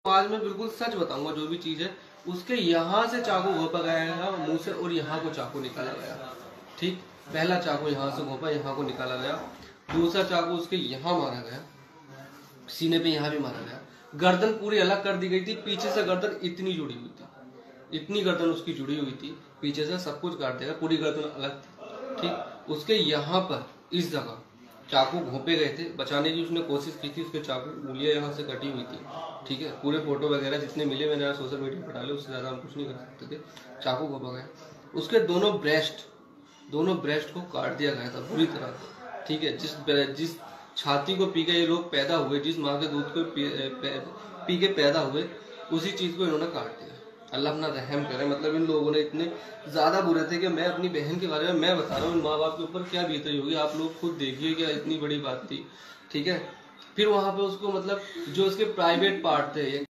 आज मैं बिल्कुल सच बताऊंगा, जो भी चीज है उसके यहाँ से चाकू घोंपा गया मुंह से और यहाँ को चाकू निकाला गया। ठीक, पहला चाकू यहाँ से घोंपा, यहाँ को निकाला गया। दूसरा चाकू उसके यहाँ मारा गया, सीने पे यहाँ भी मारा गया। गर्दन पूरी अलग कर दी गई थी, पीछे से गर्दन इतनी जुड़ी हुई थी, इतनी गर्दन उसकी जुड़ी हुई थी, पीछे से सब कुछ काट देगा, पूरी गर्दन अलग थी। ठीक, उसके यहाँ पर इस जगह चाकू घोंपे गए थे, बचाने की उसने कोशिश की थी, उसके चाकू उंगलियां यहाँ से कटी हुई थी। ठीक है, पूरे फोटो वगैरह जितने मिले मैंने सोशल मीडिया पर डाले, उससे ज्यादा हम कुछ नहीं कर सकते थे। चाकू घोंपा गया, उसके दोनों ब्रेस्ट को काट दिया गया था बुरी तरह। ठीक है, जिस छाती को पी के ये लोग पैदा हुए, जिस माँ के दूध को पी के पैदा हुए, उसी चीज को इन्होंने काट दिया। अल्लाह अपना रहम करे। मतलब इन लोगों ने इतने ज्यादा बुरे थे कि मैं अपनी बहन के बारे में मैं बता रहा हूँ, इन माँ बाप के ऊपर क्या बीती होगी आप लोग खुद देखिए, क्या इतनी बड़ी बात थी। ठीक है, फिर वहां पे उसको मतलब जो उसके प्राइवेट पार्ट थे